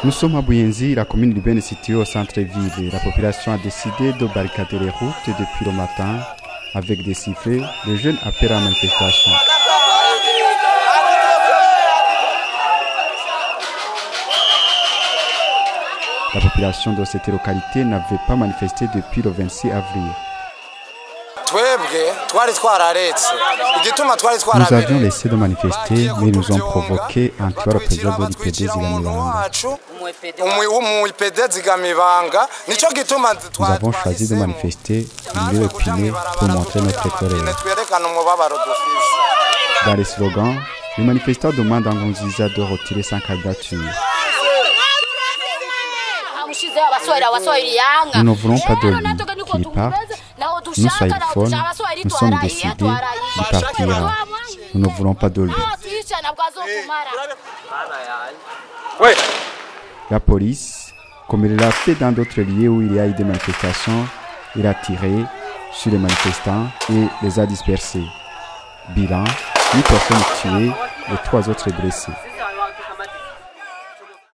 Nous sommes à Buyenzi, la commune urbaine située au centre-ville. La population a décidé de barricader les routes depuis le matin avec des sifflets. Les jeunes appellent à la manifestation. La population de cette localité n'avait pas manifesté depuis le 26 avril. Nous avions laissé de manifester, mais ils nous ont provoqué en tuant le président de l'IPD Zigamibanga. Nous avons choisi de manifester une lieu épineux pour montrer notre colère. Dans les slogans, les manifestants demandent à Nkurunziza de retirer sa candidature. Nous ne voulons pas de lui qu'il parte. Nous, Swahiliphones, nous sommes décidés de partir. Nous ne voulons pas de lui. La police, comme elle l'a fait dans d'autres lieux où il y a eu des manifestations, elle a tiré sur les manifestants et les a dispersés. Bilan, 8 personnes tuées et 3 autres blessées.